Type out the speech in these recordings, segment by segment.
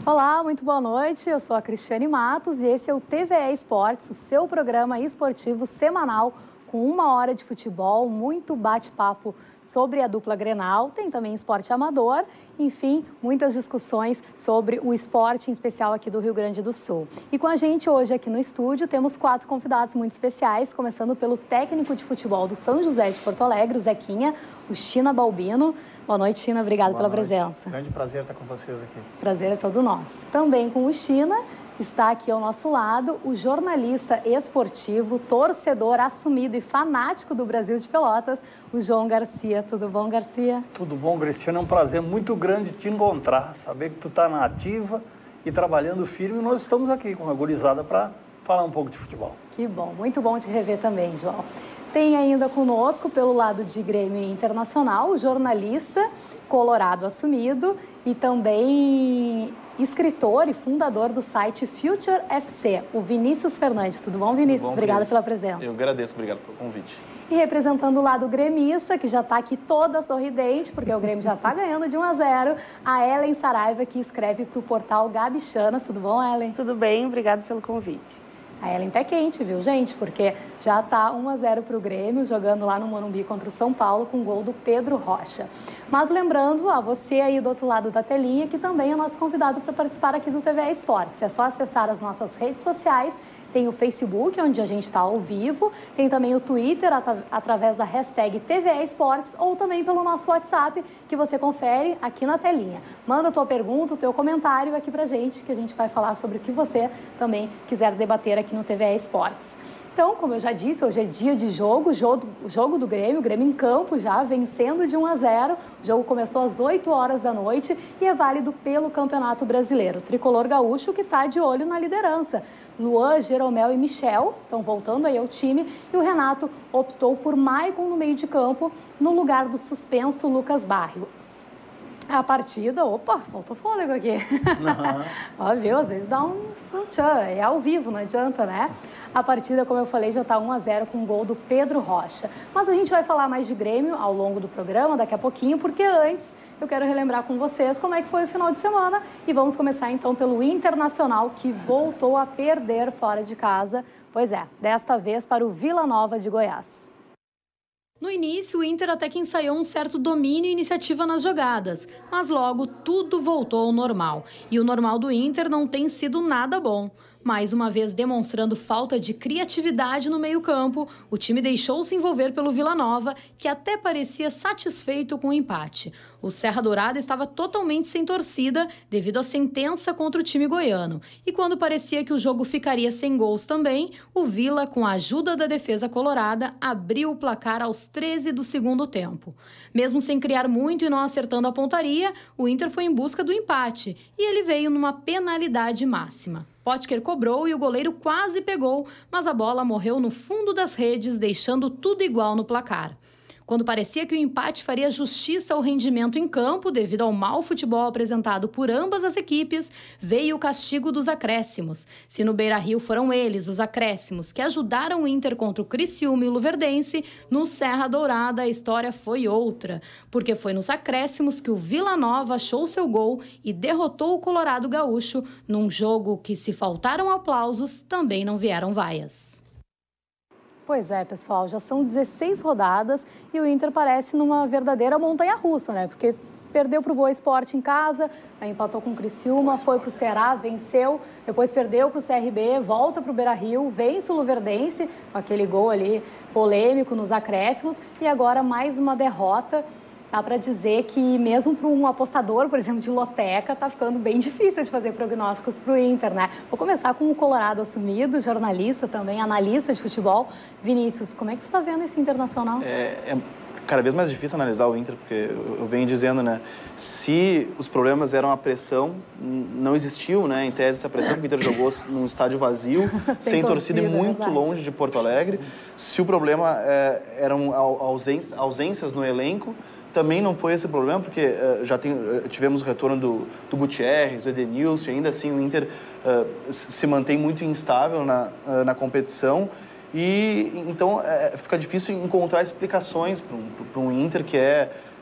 Olá, muito boa noite. Eu sou a Cristiane Matos e esse é o TVE Esportes, o seu programa esportivo semanal com 1 hora de futebol, muito bate-papo sobre a dupla Grenal, tem também esporte amador, enfim, muitas discussões sobre o esporte em especial aqui do Rio Grande do Sul. E com a gente hoje aqui no estúdio temos 4 convidados muito especiais, começando pelo técnico de futebol do São José de Porto Alegre, o Zequinha, o China Balbino. Boa noite, China, obrigado pela presença. Grande prazer estar com vocês aqui. Prazer é todo nosso. Também com o China, está aqui ao nosso lado o jornalista esportivo, torcedor assumido e fanático do Brasil de Pelotas, o João Garcia. Tudo bom, Garcia? Tudo bom, Cristiano. É um prazer muito grande te encontrar, saber que tu está na ativa e trabalhando firme. Nós estamos aqui com a gurizada para falar um pouco de futebol. Que bom, muito bom te rever também, João. Tem ainda conosco, pelo lado de Grêmio Internacional, o jornalista colorado assumido e também escritor e fundador do site Future FC, o Vinícius Fernandes. Tudo bom, Vinícius? Tudo bom, obrigada Cris. pela presença. Eu agradeço, obrigado pelo convite. E representando o lado gremista, que já está aqui toda sorridente, porque o Grêmio já está ganhando de 1-0, a Ellen Saraiva, que escreve para o portal Gabichanas. Tudo bom, Ellen? Tudo bem, obrigado pelo convite. A Ellen pé quente, viu, gente? Porque já está 1-0 para o Grêmio, jogando lá no Morumbi contra o São Paulo, com gol do Pedro Rocha. Mas lembrando a você aí do outro lado da telinha, que também é nosso convidado para participar aqui do TVE Esportes. É só acessar as nossas redes sociais. Tem o Facebook, onde a gente está ao vivo. Tem também o Twitter, através da hashtag TVE Esportes, ou também pelo nosso WhatsApp, que você confere aqui na telinha. Manda a tua pergunta, o teu comentário aqui pra gente, que a gente vai falar sobre o que você também quiser debater aqui no TVE Esportes. Então, como eu já disse, hoje é dia de jogo, jogo do Grêmio, o Grêmio em campo já, vencendo de 1-0. O jogo começou às 8 horas da noite e é válido pelo Campeonato Brasileiro. O tricolor gaúcho que está de olho na liderança. Luan, Jeromel e Michel estão voltando aí ao time e o Renato optou por Maicon no meio de campo no lugar do suspenso Lucas Barrios. A partida, opa, faltou fôlego aqui. Ó, viu? Às vezes dá um tchan, é ao vivo, não adianta, né? A partida, como eu falei, já está 1-0 com o gol do Pedro Rocha. Mas a gente vai falar mais de Grêmio ao longo do programa, daqui a pouquinho, porque antes eu quero relembrar com vocês como é que foi o final de semana. E vamos começar então pelo Internacional, que voltou a perder fora de casa. Pois é, desta vez para o Vila Nova de Goiás. No início, o Inter até que ensaiou um certo domínio e iniciativa nas jogadas, mas logo tudo voltou ao normal. E o normal do Inter não tem sido nada bom. Mais uma vez demonstrando falta de criatividade no meio-campo, o time deixou-se envolver pelo Vila Nova, que até parecia satisfeito com o empate. O Serra Dourada estava totalmente sem torcida devido à sentença contra o time goiano. E quando parecia que o jogo ficaria sem gols também, o Vila, com a ajuda da defesa colorada, abriu o placar aos 13 do segundo tempo. Mesmo sem criar muito e não acertando a pontaria, o Inter foi em busca do empate e ele veio numa penalidade máxima. Potker cobrou e o goleiro quase pegou, mas a bola morreu no fundo das redes, deixando tudo igual no placar. Quando parecia que o empate faria justiça ao rendimento em campo, devido ao mau futebol apresentado por ambas as equipes, veio o castigo dos acréscimos. Se no Beira-Rio foram eles, os acréscimos, que ajudaram o Inter contra o Criciúma e o Luverdense, no Serra Dourada a história foi outra, porque foi nos acréscimos que o Vila Nova achou seu gol e derrotou o Colorado Gaúcho, num jogo que, se faltaram aplausos, também não vieram vaias. Pois é, pessoal, já são 16 rodadas e o Inter parece numa verdadeira montanha-russa, né? Porque perdeu para o Boa Esporte em casa, aí empatou com o Criciúma, foi para o Ceará, venceu, depois perdeu para o CRB, volta para o Beira-Rio, vence o Luverdense, com aquele gol ali polêmico nos acréscimos, e agora mais uma derrota. Dá para dizer que mesmo para um apostador, por exemplo, de loteca, está ficando bem difícil de fazer prognósticos para o Inter, né? Vou começar com o Colorado assumido, jornalista também, analista de futebol. Vinícius, como é que tu está vendo esse Internacional? É cada vez mais difícil analisar o Inter, porque eu venho dizendo, né? Se os problemas eram a pressão, não existiu, né? Em tese, essa pressão que o Inter jogou num estádio vazio, sem torcida e muito longe de Porto Alegre. Se o problema eram ausências no elenco, também não foi esse o problema, porque tivemos o retorno do Gutierrez, do Edenilson, e ainda assim o Inter se mantém muito instável na competição. E então fica difícil encontrar explicações para um Inter que é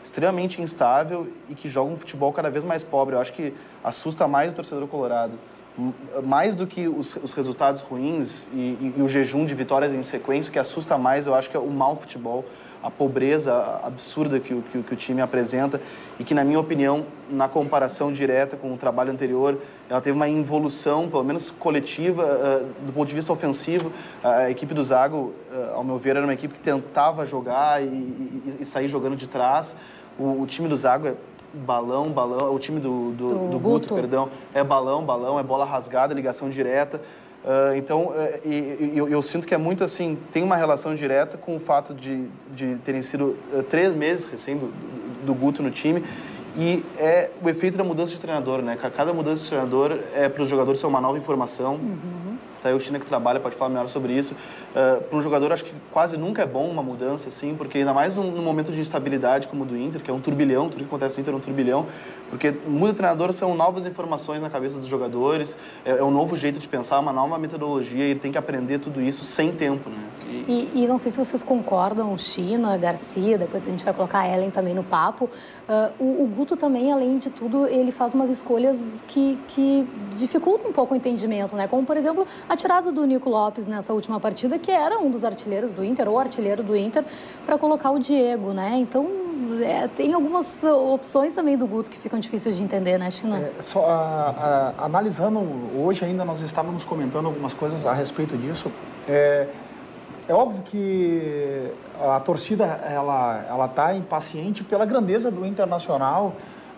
extremamente instável e que joga um futebol cada vez mais pobre. Eu acho que assusta mais o torcedor colorado. Mais do que os resultados ruins e o jejum de vitórias em sequência, o que assusta mais, eu acho que é o mau futebol, a pobreza absurda que o time apresenta e que, na minha opinião, na comparação direta com o trabalho anterior, ela teve uma involução, pelo menos coletiva, do ponto de vista ofensivo. A equipe do Zago, ao meu ver, era uma equipe que tentava jogar e sair jogando de trás. O time do Zago é balão, o time do Guto, perdão, é balão, é bola rasgada, ligação direta. Então, eu sinto que é muito assim, tem uma relação direta com o fato de terem sido 3 meses recém do Guto no time, e é o efeito da mudança de treinador, né? Cada mudança de treinador é para os jogadores ser uma nova informação. Tá aí o China que trabalha, pode falar melhor sobre isso. Para um jogador, acho que quase nunca é bom uma mudança, assim, porque ainda mais num momento de instabilidade como o do Inter, que é um turbilhão, tudo que acontece no Inter é um turbilhão, porque muda de treinador, são novas informações na cabeça dos jogadores, é um novo jeito de pensar, uma nova metodologia, e ele tem que aprender tudo isso sem tempo, né? E não sei se vocês concordam, China, Garcia, depois a gente vai colocar a Ellen também no papo, o Guto também, além de tudo, ele faz umas escolhas que dificultam um pouco o entendimento, né? Como, por exemplo, a tirada do Nico Lopes nessa última partida, que era um dos artilheiros do Inter, ou artilheiro do Inter, para colocar o Diego, né? Então, tem algumas opções também do Guto que ficam difíceis de entender, né, China? Analisando hoje ainda, nós estávamos comentando algumas coisas a respeito disso. É óbvio que a torcida ela tá impaciente pela grandeza do Internacional,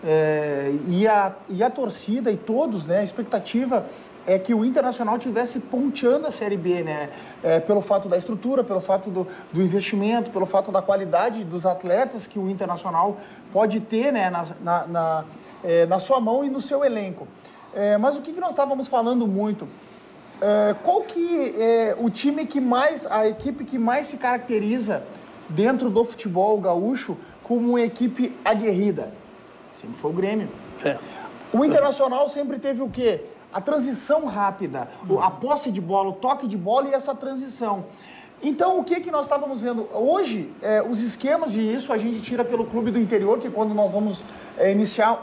e a torcida e todos, né, a expectativa é que o Internacional tivesse ponteando a Série B, né? Pelo fato da estrutura, pelo fato do investimento, pelo fato da qualidade dos atletas que o Internacional pode ter, né, na sua mão e no seu elenco. Mas o que nós estávamos falando muito? Qual que é o time a equipe que mais se caracteriza dentro do futebol gaúcho como uma equipe aguerrida? Sempre foi o Grêmio. O Internacional sempre teve o quê? A transição rápida, a posse de bola, o toque de bola e essa transição. Então, o que nós estávamos vendo? Hoje, os esquemas de isso a gente tira pelo Clube do Interior, que quando nós vamos iniciar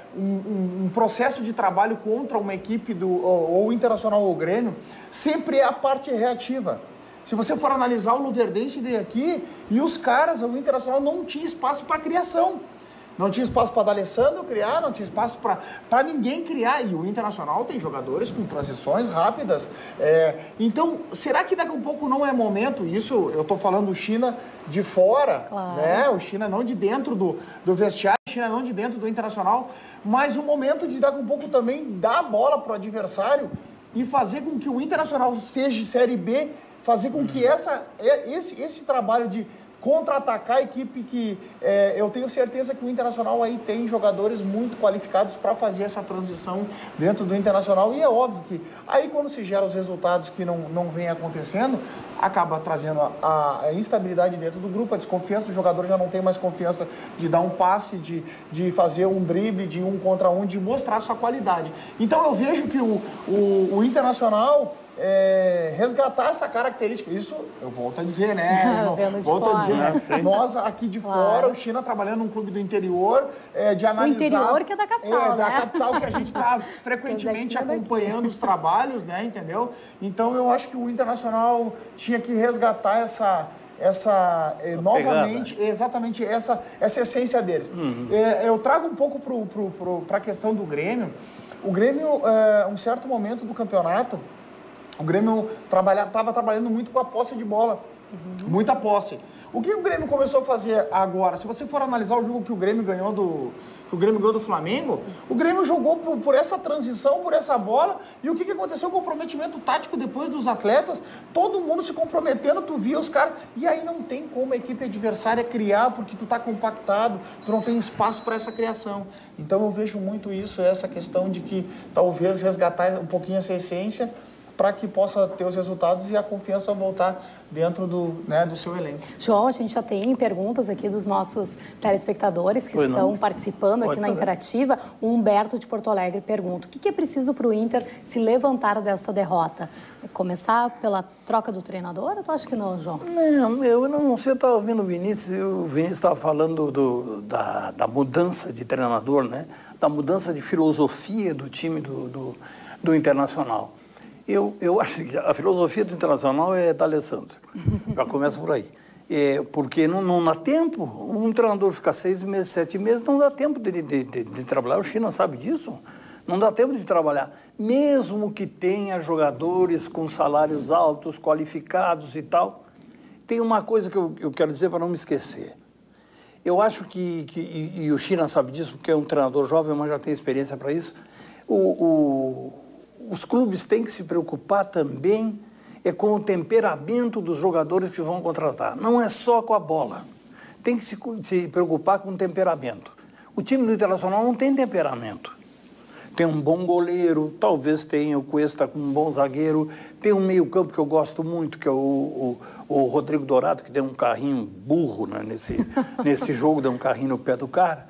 um processo de trabalho contra uma equipe ou Internacional ou Grêmio, sempre é a parte reativa. Se você for analisar o Luverdense veio aqui e os caras, o Internacional não tinha espaço para criação. Não tinha espaço para D'Alessandro criar, não tinha espaço para ninguém criar. E o Internacional tem jogadores com transições rápidas. Então, será que daqui a um pouco não é momento? Isso eu estou falando o China de fora, claro, né? O China não de dentro do vestiário, o China não de dentro do Internacional. Mas o momento de daqui a um pouco também dar a bola para o adversário e fazer com que o Internacional seja Série B, fazer com que esse trabalho de contra-atacar a equipe que eu tenho certeza que o Internacional aí tem jogadores muito qualificados para fazer essa transição dentro do Internacional, e é óbvio que aí quando se geram os resultados que não vem acontecendo, acaba trazendo a instabilidade dentro do grupo, a desconfiança, o jogador já não tem mais confiança de dar um passe, de fazer um drible, de 1 contra 1, de mostrar sua qualidade. Então eu vejo que o Internacional resgatar essa característica, isso eu volto a dizer, né? Volto a dizer, né? Nós aqui de fora, o China trabalhando num clube do interior, de analisar... O interior que é da capital, da capital, que a gente está frequentemente acompanhando os trabalhos, né? Entendeu? Então eu acho que o Internacional tinha que resgatar essa novamente, exatamente essa essência deles. Eu trago um pouco para a questão do Grêmio. O Grêmio, um certo momento do campeonato, o Grêmio estava trabalhando muito com a posse de bola, muita posse. O que o Grêmio começou a fazer agora? Se você for analisar o jogo que o Grêmio ganhou do Flamengo, o Grêmio jogou por essa transição, por essa bola, e o que aconteceu? O comprometimento tático depois dos atletas, todo mundo se comprometendo, tu via os caras, e aí não tem como a equipe adversária criar, porque tu tá compactado, tu não tem espaço para essa criação. Então eu vejo muito isso, essa questão de que talvez resgatar um pouquinho essa essência, para que possa ter os resultados e a confiança voltar dentro do seu elenco. João, a gente já tem perguntas aqui dos nossos telespectadores que estão participando aqui na Interativa. O Humberto de Porto Alegre pergunta: o que é preciso para o Inter se levantar desta derrota? Começar pela troca do treinador? Eu acho que não, João. Não, eu não sei, eu estava ouvindo o Vinícius estava falando da mudança de treinador, né? Da mudança de filosofia do time do Internacional. Eu acho que a filosofia do Internacional é da Alessandro. Já começa por aí. Porque não dá tempo. Um treinador ficar 6 meses, 7 meses, não dá tempo de trabalhar. O China sabe disso. Não dá tempo de trabalhar. Mesmo que tenha jogadores com salários altos, qualificados e tal. Tem uma coisa que eu quero dizer para não me esquecer. Eu acho e o China sabe disso, porque é um treinador jovem, mas já tem experiência para isso. Os clubes têm que se preocupar também com o temperamento dos jogadores que vão contratar. Não é só com a bola. Tem que se preocupar com o temperamento. O time do Internacional não tem temperamento. Tem um bom goleiro, talvez tenha o Cuesta com um bom zagueiro, tem um meio-campo que eu gosto muito, que é o Rodrigo Dourado, que deu um carrinho burro, né, nesse jogo, deu um carrinho no pé do cara.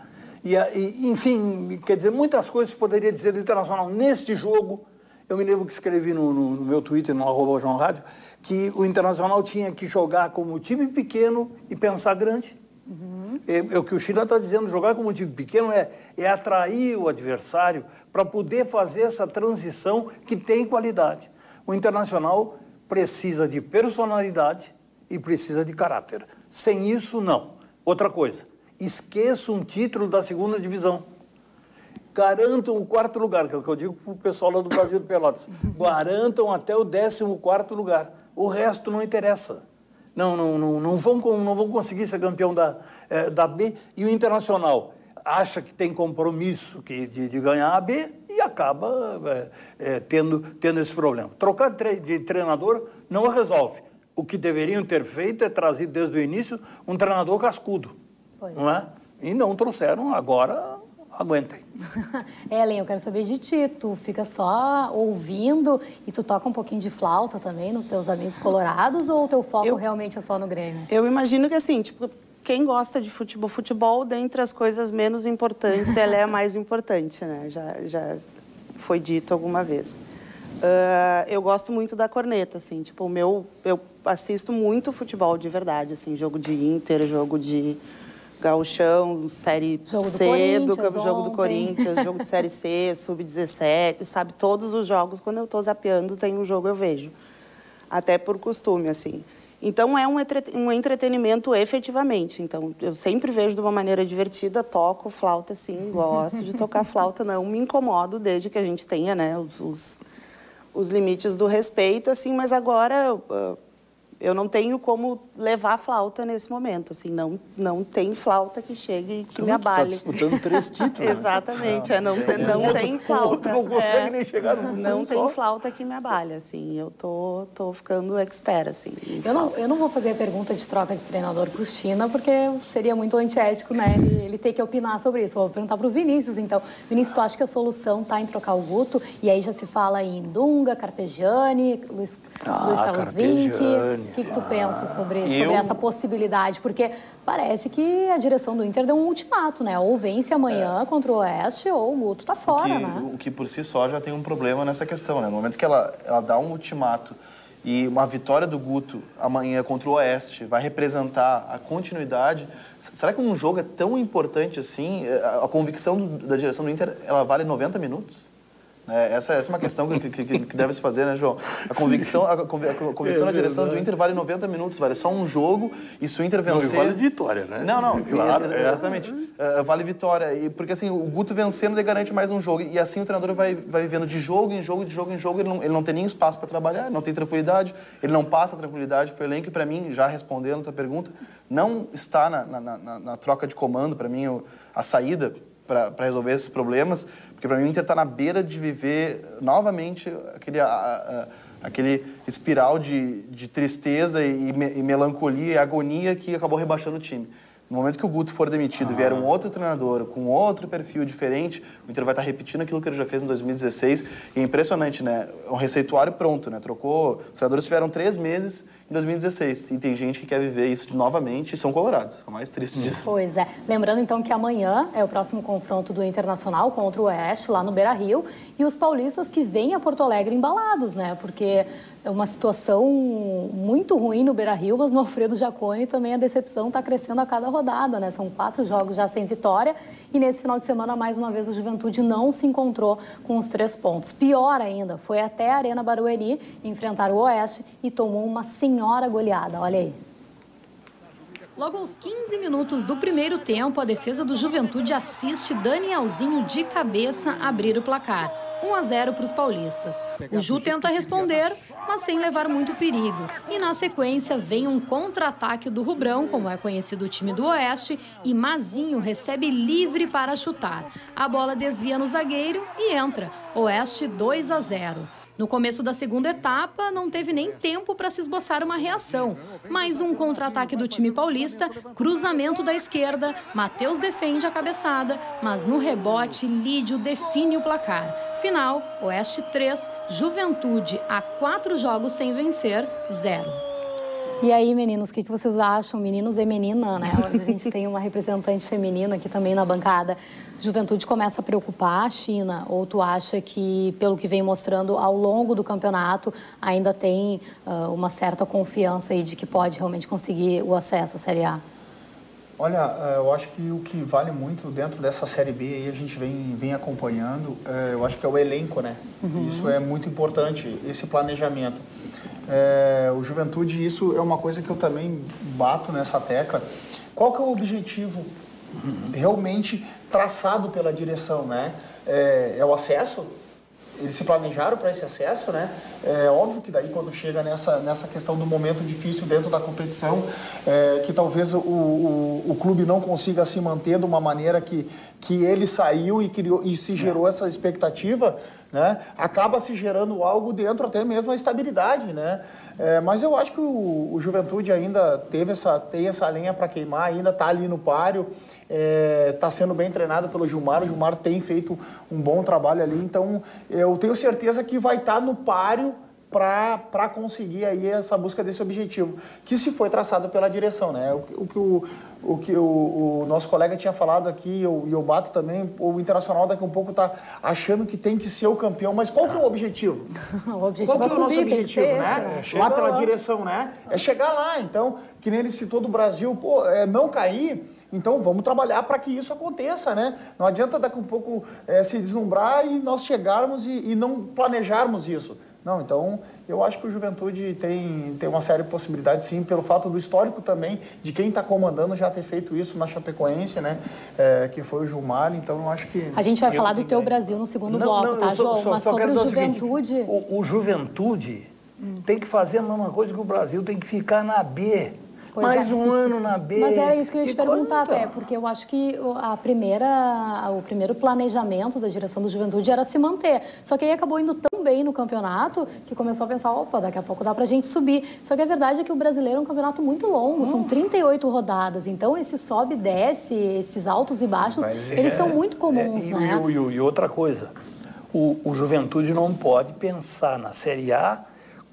Enfim, quer dizer, muitas coisas poderia dizer do Internacional neste jogo. Eu me lembro que escrevi no meu Twitter, no @JoãoRádio, que o Internacional tinha que jogar como time pequeno e pensar grande. O que o China está dizendo, jogar como time pequeno é atrair o adversário para poder fazer essa transição que tem qualidade. O Internacional precisa de personalidade e precisa de caráter. Sem isso, não. Outra coisa, esqueça um título da 2ª divisão. Garantam o 4º lugar, que é o que eu digo para o pessoal lá do Brasil do Pelotas. Garantam até o 14º lugar. O resto não interessa. Não vão conseguir ser campeão da B. E o Internacional acha que tem compromisso de ganhar a B e acaba tendo esse problema. Trocar de treinador não resolve. O que deveriam ter feito é trazer desde o início um treinador cascudo. Não é? E não trouxeram, agora aguentem. Ellen, eu quero saber de ti. Tu fica só ouvindo e tu toca um pouquinho de flauta também nos teus amigos colorados, ou o teu foco realmente é só no Grêmio? Eu imagino que assim, tipo, quem gosta de futebol, dentre as coisas menos importantes, ela é a mais importante, né? Já foi dito alguma vez. Eu gosto muito da corneta, assim, tipo, eu assisto muito futebol de verdade, assim, jogo de Inter, jogo de Gauchão, Série C, jogo do Corinthians, jogo de Série C, Sub-17, sabe? Todos os jogos, quando eu tô zapeando, tem um jogo eu vejo. Até por costume, assim. Então, é um entretenimento efetivamente. Então, eu sempre vejo de uma maneira divertida, toco flauta, sim, gosto de tocar flauta, não me incomodo, desde que a gente tenha, né, os limites do respeito, assim, mas agora eu não tenho como levar a flauta nesse momento, assim, não tem flauta que chegue e que me abale. Está disputando 3 títulos. Exatamente, não tem flauta. O outro não consegue nem chegar no Não tem flauta que me abale, assim, eu tô ficando expert, assim. Eu não vou fazer a pergunta de troca de treinador para o China, porque seria muito antiético, né, ele ter que opinar sobre isso. Vou perguntar para o Vinícius, então. Vinícius, tu acha que a solução está em trocar o Guto? E aí já se fala em Dunga, Carpegiani, Luiz Carlos Vinck. O que tu pensa sobre essa possibilidade? Porque parece que a direção do Inter deu um ultimato, né? Ou vence amanhã contra o Oeste, ou o Guto tá fora, né? O que por si só já tem um problema nessa questão, né? No momento que ela dá um ultimato e uma vitória do Guto amanhã contra o Oeste vai representar a continuidade, será que um jogo é tão importante assim? A convicção da direção do Inter, ela vale 90 minutos? Essa é uma questão que deve se fazer, né, João? A convicção da direção do Inter vale 90 minutos, vale só um jogo, e se o Inter vencer... Não, vale vitória, né? Não, claro, exatamente. Vale vitória, porque assim, o Guto vencendo ele garante mais um jogo, e assim o treinador vai vivendo de jogo em jogo, ele não tem nem espaço para trabalhar, não tem tranquilidade, ele não passa tranquilidade para o elenco, e para mim, já respondendo a tua pergunta, não está na troca de comando, para mim, a saída para resolver esses problemas, porque para mim o Inter está na beira de viver novamente aquele espiral de tristeza e melancolia e agonia que acabou rebaixando o time. No momento que o Guto for demitido e vier um outro treinador com outro perfil diferente, o Inter vai estar repetindo aquilo que ele já fez em 2016. E é impressionante, né? É um receituário pronto, né? Trocou... Os treinadores tiveram 3 meses em 2016. E tem gente que quer viver isso novamente e são colorados. É o mais triste disso. Pois é. Lembrando, então, que amanhã é o próximo confronto do Internacional contra o Oeste, lá no Beira-Rio. E os paulistas que vêm a Porto Alegre embalados, né? Porque é uma situação muito ruim no Beira-Rio, mas no Alfredo Jaconi também a decepção está crescendo a cada rodada, né? São 4 jogos já sem vitória e nesse final de semana, mais uma vez, o Juventude não se encontrou com os 3 pontos. Pior ainda, foi até a Arena Barueri enfrentar o Oeste e tomou uma senhora goleada. Olha aí. Logo aos 15 minutos do primeiro tempo, a defesa do Juventude assiste Danielzinho de cabeça abrir o placar. 1-0 para os paulistas. O Ju tenta responder, mas sem levar muito perigo. E na sequência vem um contra-ataque do Rubrão, como é conhecido o time do Oeste, e Mazinho recebe livre para chutar. A bola desvia no zagueiro e entra. Oeste 2-0. No começo da segunda etapa, não teve nem tempo para se esboçar uma reação. Mais um contra-ataque do time paulista, cruzamento da esquerda, Matheus defende a cabeçada, mas no rebote, Lídio define o placar. Final, Oeste 3, Juventude a 4 jogos sem vencer, 0. E aí, meninos, o que vocês acham? Meninos e menina, né? Hoje a gente tem uma representante feminina aqui também na bancada. Juventude começa a preocupar a China? Ou tu acha que, pelo que vem mostrando ao longo do campeonato, ainda tem uma certa confiança aí de que pode realmente conseguir o acesso à Série A? Olha, eu acho que o que vale muito dentro dessa Série B, aí a gente vem acompanhando, eu acho que é o elenco, né? Isso é muito importante, esse planejamento. O Juventude, isso é uma coisa que eu também bato nessa tecla. Qual que é o objetivo realmente traçado pela direção, né? É o acesso? Eles se planejaram para esse acesso, né? É óbvio que daí quando chega nessa questão do momento difícil dentro da competição, que talvez o clube não consiga se manter de uma maneira que ele saiu e se gerou essa expectativa, né? Acaba se gerando algo dentro até mesmo da estabilidade, né? Mas eu acho que o Juventude ainda tem essa lenha para queimar, ainda está ali no páreo, está sendo bem treinado pelo Gilmar, o Gilmar tem feito um bom trabalho ali, então eu tenho certeza que vai estar no páreo para conseguir aí essa busca desse objetivo, que se foi traçado pela direção, né? O que o nosso colega tinha falado aqui, e eu bato também, o Internacional daqui a um pouco está achando que tem que ser o campeão, mas qual que é o objetivo? O objetivo qual que é o nosso subir, objetivo, né? Lá pela direção, né? É chegar lá, então, que nem ele citou do Brasil, não cair. Então, vamos trabalhar para que isso aconteça, né? Não adianta daqui a um pouco se deslumbrar e nós chegarmos e não planejarmos isso. Não, então, eu acho que o Juventude tem uma série de possibilidades, sim, pelo fato do histórico também, de quem está comandando já ter feito isso na Chapecoense, né? Que foi o Gilmar, então eu acho que... A gente vai falar do teu Brasil no segundo bloco, tá, João? Mas sobre o Juventude... O Juventude tem que fazer a mesma coisa que o Brasil, tem que ficar na B. Mais um ano na B. Mas era isso que eu ia te perguntar até, porque eu acho que o primeiro planejamento da direção do Juventude era se manter. Só que aí acabou indo tão bem no campeonato que começou a pensar, opa, daqui a pouco dá pra gente subir. Só que a verdade é que o brasileiro é um campeonato muito longo, são 38 rodadas, então esse sobe e desce, esses altos e baixos, eles são muito comuns, né? E outra coisa, o Juventude não pode pensar na Série A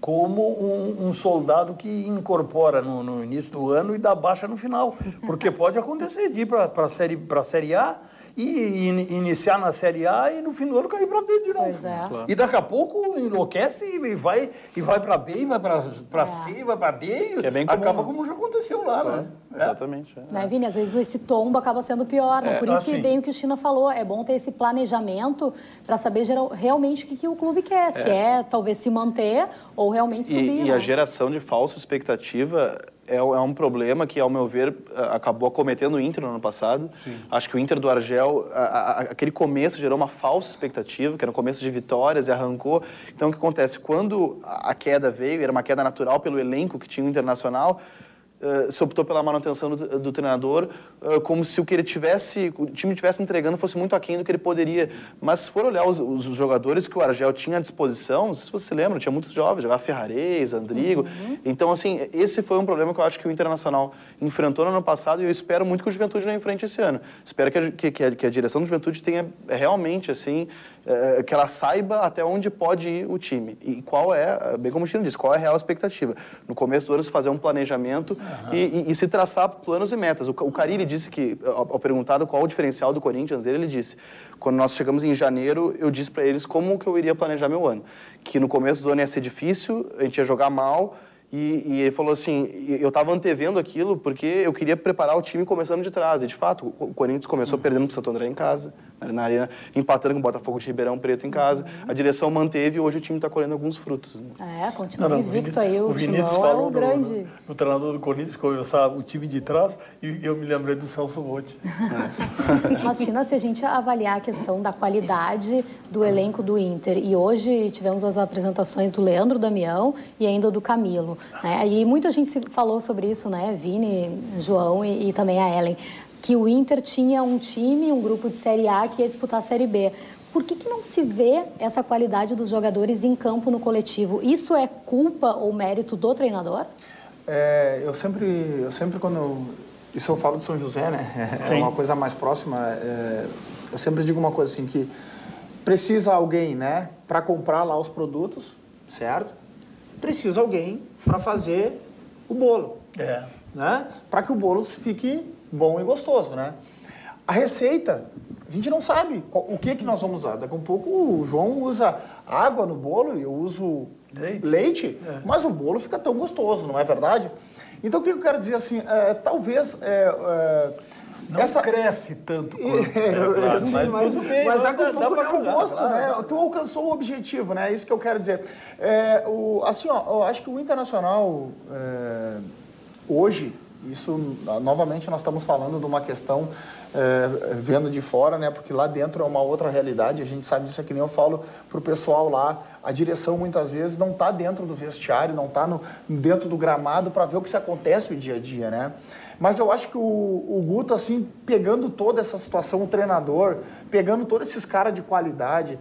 como um soldado que incorpora no início do ano e dá baixa no final. Porque pode acontecer de ir para a Série A e iniciar na Série A e no fim do ano cair para B de novo. Pois é. E daqui a pouco enlouquece e vai para B, e vai para C, vai para D, é bem acaba comum, como já aconteceu lá, né? Exatamente. Né, Vini? Às vezes esse tombo acaba sendo pior, né? Por isso que bem o que o China falou, é bom ter esse planejamento para saber realmente o que o clube quer, se talvez se manter ou realmente subir. E a geração de falsa expectativa é um problema que, ao meu ver, acabou acometendo o Inter no ano passado. Sim. Acho que o Inter do Argel, aquele começo gerou uma falsa expectativa, que era um começo de vitórias e arrancou. Então, o que acontece? Quando a queda veio, era uma queda natural pelo elenco que tinha o Internacional, se optou pela manutenção do treinador, como se o que o time estivesse entregando fosse muito aquém do que ele poderia. Mas se for olhar os jogadores que o Argel tinha à disposição, não sei se você se lembra, tinha muitos jovens, jogava Ferrarez, Andrigo. Então, assim, esse foi um problema que eu acho que o Internacional enfrentou no ano passado e eu espero muito que o Juventude não enfrente esse ano. Espero que a direção do Juventude tenha realmente, assim, que ela saiba até onde pode ir o time. E qual é, bem como o Chino disse, qual é a real expectativa. No começo do ano, se fazer um planejamento e se traçar planos e metas. O Carille disse que, ao perguntado qual o diferencial do Corinthians dele, ele disse, quando nós chegamos em janeiro, eu disse para eles como que eu iria planejar meu ano. Que no começo do ano ia ser difícil, a gente ia jogar mal, e ele falou assim, eu estava antevendo aquilo porque eu queria preparar o time começando de trás. E, de fato, o Corinthians começou perdendo para o Santo André em casa, na Arena, empatando com o Botafogo de Ribeirão Preto em casa. A direção manteve e hoje o time está colhendo alguns frutos. Né? Continua invicto aí. O Vinícius Timão falou é o grande... no treinador do Corinthians, começava o time de trás, e eu me lembrei do Celso Rotti. Mas, China, se a gente avaliar a questão da qualidade do elenco do Inter, e hoje tivemos as apresentações do Leandro Damião e ainda do Camilo, né? E muita gente falou sobre isso, né? Vini, João e também a Ellen, que o Inter tinha um time, um grupo de Série A que ia disputar a Série B. Por que não se vê essa qualidade dos jogadores em campo no coletivo? Isso é culpa ou mérito do treinador? Eu sempre quando... Isso eu falo de São José, né? É uma coisa mais próxima. Eu sempre digo uma coisa assim, que precisa alguém, né? Para comprar lá os produtos, certo? Precisa alguém para fazer o bolo, né? Para que o bolo fique bom e gostoso, né? A receita, a gente não sabe o que nós vamos usar. Daqui a um pouco o João usa água no bolo e eu uso leite, mas o bolo fica tão gostoso, não é verdade? Então, o que eu quero dizer assim, talvez... Não cresce tanto quanto claro, sim, mas dá para gosto, claro, né? Claro. Tu alcançou o objetivo, né? É isso que eu quero dizer. Assim, eu acho que o Internacional, hoje, isso, novamente, nós estamos falando de uma questão vendo de fora, né? Porque lá dentro é uma outra realidade, a gente sabe disso, é que nem eu falo para o pessoal lá, a direção muitas vezes não está dentro do vestiário, não está dentro do gramado para ver o que se acontece o dia a dia, né? Mas eu acho que o Guto, assim, pegando toda essa situação, o treinador, pegando todos esses caras de qualidade,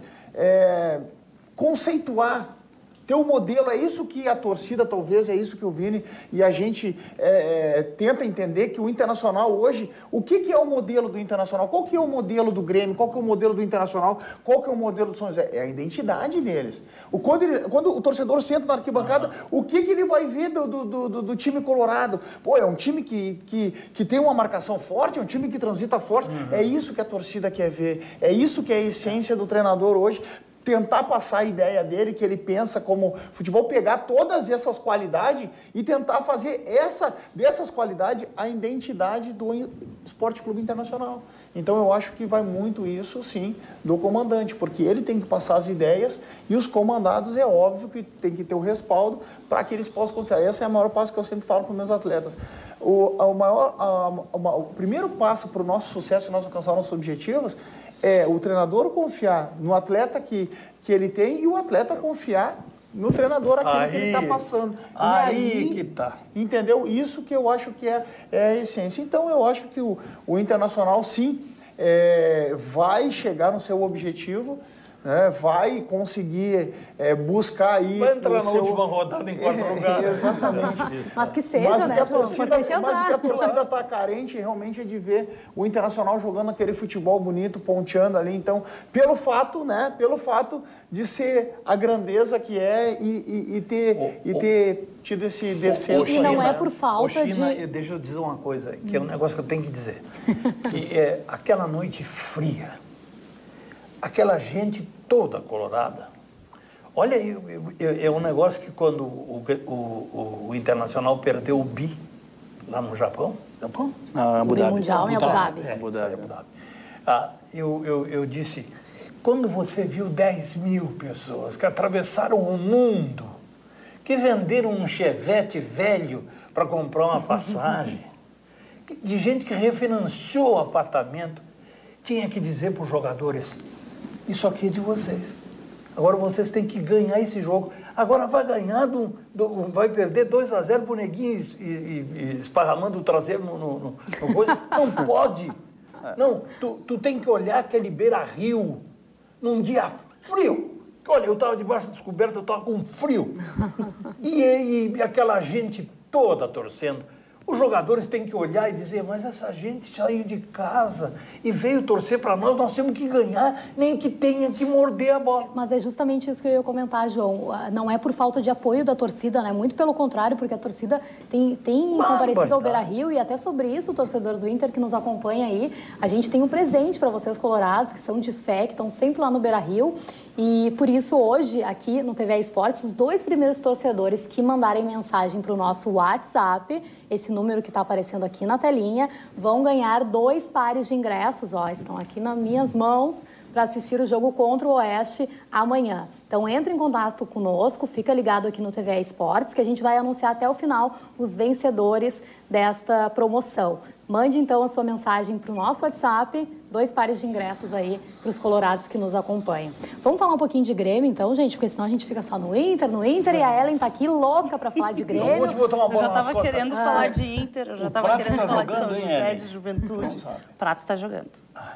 conceituar, ter um modelo, é isso que a torcida talvez, é isso que o Vini e a gente tenta entender, que o Internacional hoje, o que é o modelo do Internacional? Qual que é o modelo do Grêmio? Qual que é o modelo do Internacional? Qual que é o modelo do São José? É a identidade deles. Quando o torcedor senta na arquibancada, o que ele vai ver do time colorado? Pô, é um time que tem uma marcação forte, é um time que transita forte. É isso que a torcida quer ver. É isso que é a essência do treinador hoje. Tentar passar a ideia dele, que ele pensa como futebol, pegar todas essas qualidades e tentar fazer dessas qualidades a identidade do Esporte Clube Internacional. Então, eu acho que vai muito isso, sim, do comandante, porque ele tem que passar as ideias e os comandados, é óbvio que tem que ter o respaldo para que eles possam confiar. Essa é a maior passo que eu sempre falo para os meus atletas. O primeiro passo para o nosso sucesso e nós alcançar nossos objetivos é o treinador confiar no atleta que ele tem e o atleta confiar no treinador aquilo que ele está passando. Aí que tá. Entendeu? Isso que eu acho que é a essência. Então, eu acho que o Internacional, sim, vai chegar no seu objetivo, né? Vai conseguir buscar aí... Vai entrar na última rodada em quarto lugar. Exatamente. Mas que seja, né, João? Mas o que a torcida está carente realmente é de ver o Internacional jogando aquele futebol bonito, ponteando ali. Então, pelo fato de ser a grandeza que é e ter tido esse descenso. E não é por falta de... Deixa eu dizer uma coisa, que é um negócio que eu tenho que dizer. Que é aquela noite fria, aquela gente toda colorada. Olha, é um negócio que quando o Internacional perdeu o bi lá no Japão, Abu Dhabi. Mundial em Abu Dhabi. Abu Dhabi. Eu disse, quando você viu 10 mil pessoas que atravessaram o mundo, que venderam um Chevette velho para comprar uma passagem, de gente que refinanciou o apartamento, tinha que dizer para os jogadores, isso aqui é de vocês. Agora vocês têm que ganhar esse jogo. Agora vai ganhar, vai perder 2-0 pro Neguinho e esparramando o traseiro no coisa. Não pode. Não, tu tem que olhar aquele Beira-Rio num dia frio. Olha, eu estava debaixo da descoberta, eu estava com frio. E aquela gente toda torcendo. Os jogadores têm que olhar e dizer, mas essa gente saiu de casa e veio torcer para nós temos que ganhar, nem que tenha que morder a bola. Mas é justamente isso que eu ia comentar, João. Não é por falta de apoio da torcida, né? Muito pelo contrário, porque a torcida tem comparecido ao Beira-Rio e até sobre isso, o torcedor do Inter que nos acompanha aí, a gente tem um presente para vocês colorados, que são de fé, que estão sempre lá no Beira-Rio. E por isso, hoje, aqui no TV Esportes, os 2 primeiros torcedores que mandarem mensagem para o nosso WhatsApp, esse número que está aparecendo aqui na telinha, vão ganhar 2 pares de ingressos, ó, estão aqui nas minhas mãos, para assistir o jogo contra o Oeste amanhã. Então, entre em contato conosco, fica ligado aqui no TV Esportes, que a gente vai anunciar até o final os vencedores desta promoção. Mande, então, a sua mensagem para o nosso WhatsApp, 2 pares de ingressos aí para os colorados que nos acompanham. Vamos falar um pouquinho de Grêmio, então, gente, porque senão a gente fica só no Inter, e a Ellen está aqui louca para falar de Grêmio. Eu já estava querendo falar de Inter, eu já estava querendo falar de São José, de Juventude. O Prato está jogando.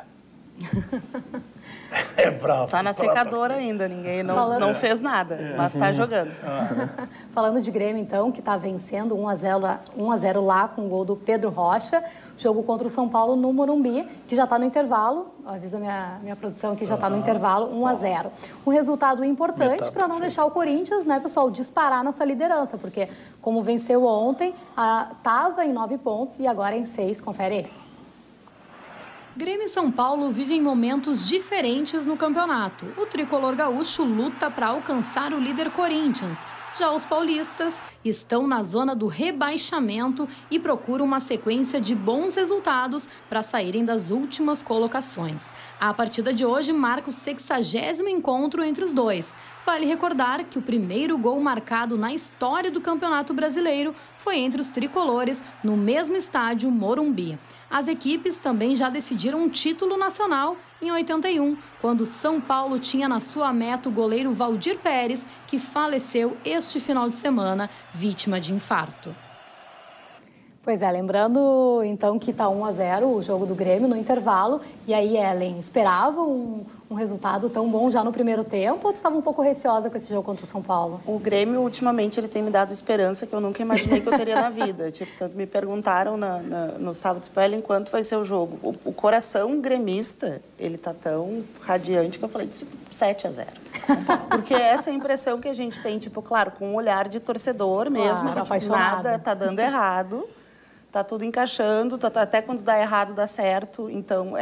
É bravo. Tá na secadora ainda, ninguém não fez nada, mas tá jogando. Falando de Grêmio, então, que está vencendo 1-0 lá com o gol do Pedro Rocha. Jogo contra o São Paulo no Morumbi, que já está no intervalo. Avisa minha produção que já está no intervalo, 1-0. Um resultado importante para não deixar o Corinthians, né, pessoal, disparar nessa liderança, porque como venceu ontem, estava em 9 pontos e agora em 6. Confere aí. Grêmio e São Paulo vivem momentos diferentes no campeonato. O tricolor gaúcho luta para alcançar o líder Corinthians. Já os paulistas estão na zona do rebaixamento e procuram uma sequência de bons resultados para saírem das últimas colocações. A partida de hoje marca o 60º encontro entre os dois. Vale recordar que o primeiro gol marcado na história do Campeonato Brasileiro foi entre os tricolores no mesmo estádio Morumbi. As equipes também já decidiram um título nacional em 81, quando São Paulo tinha na sua meta o goleiro Valdir Pérez, que faleceu este final de semana, vítima de infarto. Pois é, lembrando então que está 1-0 o jogo do Grêmio no intervalo. E aí, Ellen, esperava um resultado tão bom já no primeiro tempo ou tu estava um pouco receosa com esse jogo contra o São Paulo? O Grêmio, ultimamente, ele tem me dado esperança que eu nunca imaginei que eu teria na vida. Tipo, tanto me perguntaram no sábado, Ellen, quanto vai ser o jogo. O coração gremista, ele tá tão radiante que eu falei, tipo, 7-0. Porque essa é a impressão que a gente tem, tipo, claro, com um olhar de torcedor mesmo, tipo, nada tá dando errado. Tá tudo encaixando, até quando dá errado, dá certo. Então,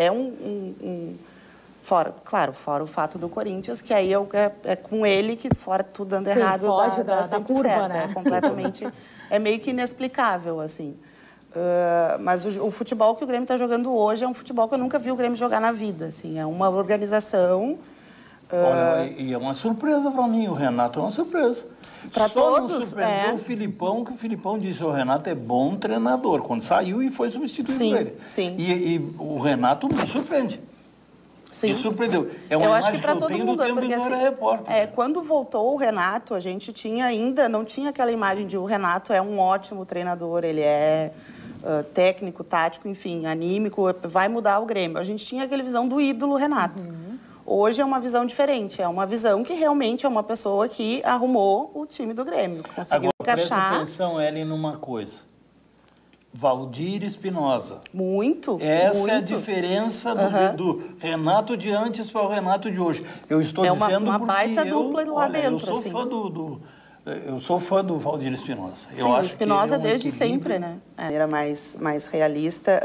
fora o fato do Corinthians, que aí é com ele que, fora tudo dando errado, foge da curva, certo, né? É completamente... é meio que inexplicável, assim. Mas o futebol que o Grêmio está jogando hoje é um futebol que eu nunca vi o Grêmio jogar na vida, assim. É uma organização... Olha, e é uma surpresa para mim, o Renato é uma surpresa. Para todos, não surpreendeu o Filipão, que o Filipão disse, o Renato é bom treinador, quando saiu e foi substituído por ele. Sim. E o Renato me surpreende. Sim. Me surpreendeu. É uma imagem que eu tenho do tempo em que eu era repórter. Quando voltou o Renato, a gente não tinha aquela imagem de o Renato é um ótimo treinador, ele é técnico, tático, enfim, anímico, vai mudar o Grêmio. A gente tinha aquela visão do ídolo Renato. Hoje é uma visão diferente, é uma visão que realmente é uma pessoa que arrumou o time do Grêmio, conseguiu encaixar. Presta atenção, Ellen, numa coisa. Valdir Espinosa. Essa é a diferença do Renato de antes para o Renato de hoje. Eu estou dizendo uma porque baita dupla lá dentro. Eu sou assim. Eu sou fã do Valdir Espinosa. Sim, o Espinosa desde sempre, né? Era mais realista.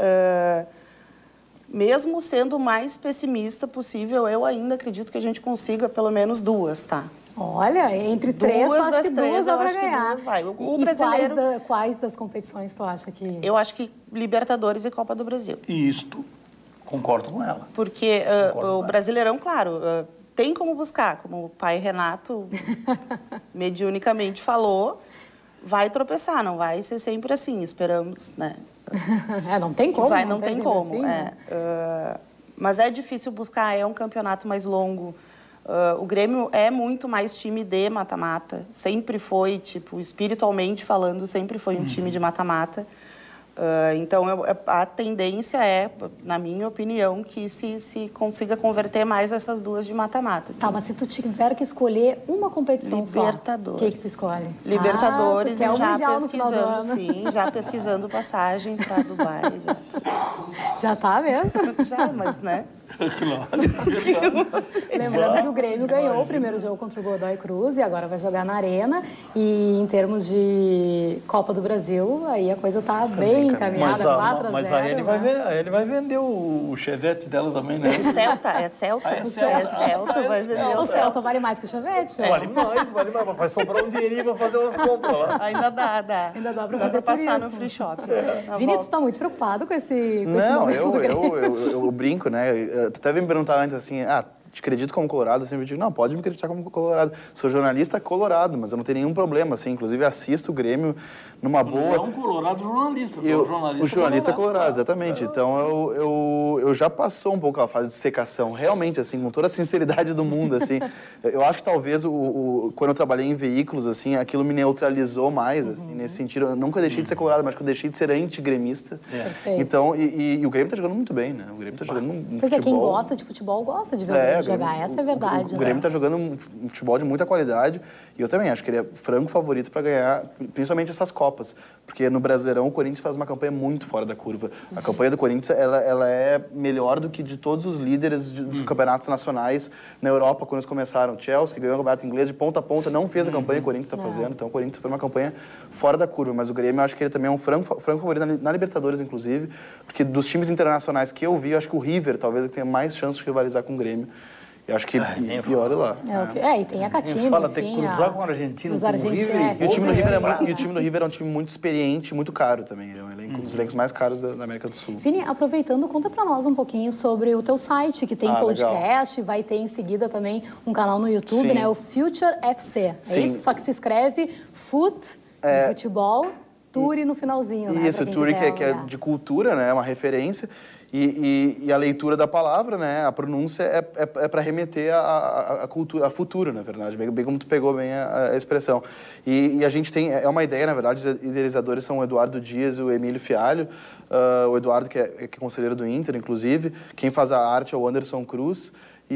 Mesmo sendo o mais pessimista possível, eu ainda acredito que a gente consiga pelo menos 2, tá? Olha, entre 3, eu acho que 2 dá pra ganhar. O brasileiro... quais das competições tu acha que... Eu acho que Libertadores e Copa do Brasil. Isto, concordo com ela. Porque o Brasileirão, claro, tem como buscar, como o pai Renato mediunicamente falou, vai tropeçar, não vai ser sempre assim, esperamos, né? Não tem como. Não tem como. Assim, né? Mas é difícil buscar, é um campeonato mais longo. O Grêmio é muito mais time de mata-mata. Sempre foi, tipo, espiritualmente falando, sempre foi um time de mata-mata. Então, a tendência é, na minha opinião, que se consiga converter mais essas duas de mata-mata. Tá, mas se tu tiver que escolher uma competição Libertadores. só, o que tu escolhe? Libertadores, tu quer o já Mundial no final do pesquisando, ano. sim, já pesquisando passagem para Dubai. Já tá mesmo? Já, mas, né? Lembrando que o Grêmio ganhou o primeiro jogo contra o Godoy Cruz e agora vai jogar na Arena. E em termos de Copa do Brasil, aí a coisa tá bem encaminhada, 4-0. Mas aí ele vai vender o Chevette dela também, né? O Celta, é Celta? É Celta, vai vender O Celta vale mais que o Chevette? Vale mais. Vai sobrar um dinheirinho para fazer umas compras lá. Ainda dá. Ainda dá para fazer passar turismo. no free shop. Vini, tu tá muito preocupado com esse Não, momento do Grêmio? eu brinco, né? Tu até veio me perguntar antes assim, te acredito como colorado? Eu sempre digo, não, pode me acreditar como colorado. Sou jornalista colorado, mas eu não tenho nenhum problema, assim. Inclusive, assisto o Grêmio numa boa... Não é um colorado jornalista, o jornalista colorado, exatamente. Então, eu já passou um pouco a fase de secação, realmente, assim, com toda a sinceridade do mundo, assim. Eu acho que talvez, quando eu trabalhei em veículos, assim, aquilo me neutralizou mais, assim, nesse sentido. Eu nunca deixei de ser colorado, mas que eu deixei de ser anti-gremista. Perfeito. Então, e o Grêmio tá jogando muito bem, né? O Grêmio tá jogando um Pois futebol... é, quem gosta de futebol gosta de ver o Grêmio jogar, essa é a verdade. O Grêmio tá jogando um futebol de muita qualidade e eu também acho que ele é franco favorito para ganhar, principalmente essas Copas, porque no Brasileirão o Corinthians faz uma campanha muito fora da curva. A campanha do Corinthians, ela é melhor do que de todos os líderes dos campeonatos nacionais na Europa quando eles começaram. O Chelsea, que ganhou o campeonato inglês de ponta a ponta, não fez a campanha que o Corinthians está fazendo, então o Corinthians foi uma campanha fora da curva, mas o Grêmio eu acho que ele também é um franco favorito na Libertadores, inclusive, porque dos times internacionais que eu vi, eu acho que o River talvez tenha mais chance de rivalizar com o Grêmio. Eu acho que pior lá. E tem a Catimba, Fala, tem que cruzar com o argentino, com o River. E o time do River é um time muito experiente, muito caro também. É um dos elencos mais caros da América do Sul. Vini, aproveitando, conta pra nós um pouquinho sobre o teu site, que tem podcast, vai ter em seguida também um canal no YouTube, né? O Future FC. É isso? Só que se escreve de futebol, Turi no finalzinho, né? Isso, o Turi que é de cultura, né? É uma referência. E a leitura da palavra, né, a pronúncia é para remeter à cultura, a futuro, na verdade, bem como tu pegou bem a expressão. E a gente tem, é uma ideia, na verdade, os idealizadores são o Eduardo Dias e o Emílio Fialho, o Eduardo que é conselheiro do Inter, inclusive, quem faz a arte é o Anderson Cruz,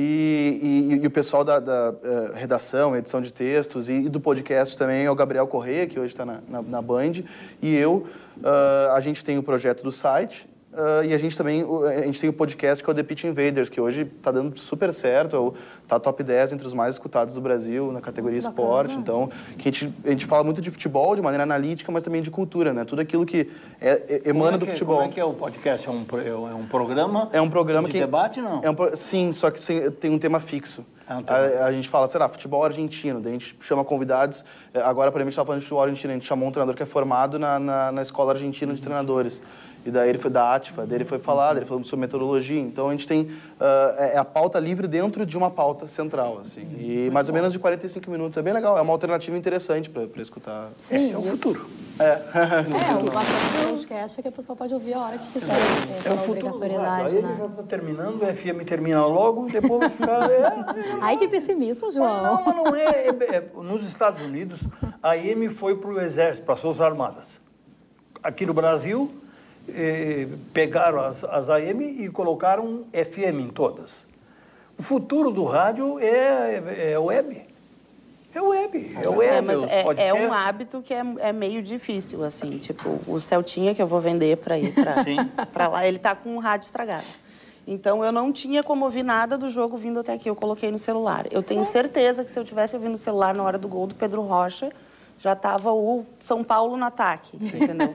e o pessoal da redação, edição de textos e do podcast também é o Gabriel Correia, que hoje está na Band, e eu. A gente tem o projeto do site, e a gente tem o podcast que é o The Pitch Invaders, que hoje está dando super certo, está top 10 entre os mais escutados do Brasil na categoria esporte. Então, que a gente fala muito de futebol de maneira analítica, mas também de cultura, né? Tudo aquilo que emana do futebol. Como é que é o podcast? É um programa? É um programa de debate, não? Sim, só que tem um tema fixo. A gente fala, sei lá, futebol argentino, daí a gente chama convidados. Agora, por exemplo, a gente estava falando de futebol argentino, a gente chamou um treinador que é formado na Escola Argentina de Treinadores. E daí ele foi da ATFA, daí ele foi falar, ele falou sobre metodologia. Então a gente tem a pauta livre dentro de uma pauta central, assim. E mais ou menos de 45 minutos. É bem legal, é uma alternativa interessante para escutar. Sim, é o futuro. O bacana do podcast é que a pessoa pode ouvir a hora que quiser. É o futuro. Aí ele já está terminando, o FM termina logo, depois vai ficar... Ai, que pessimismo, João. Mas não é. Nos Estados Unidos, a AM foi para o Exército, para as Forças Armadas. Aqui no Brasil... pegaram as AM e colocaram FM em todas. O futuro do rádio é web. É web. Mas é um hábito que é meio difícil, assim. Tipo, o Celtinha que eu vou vender para ir para lá, ele tá com o rádio estragado. Então, eu não tinha como ouvir nada do jogo vindo até aqui. Eu coloquei no celular. Eu tenho certeza que se eu tivesse ouvindo no celular na hora do gol do Pedro Rocha, já estava o São Paulo no ataque, entendeu?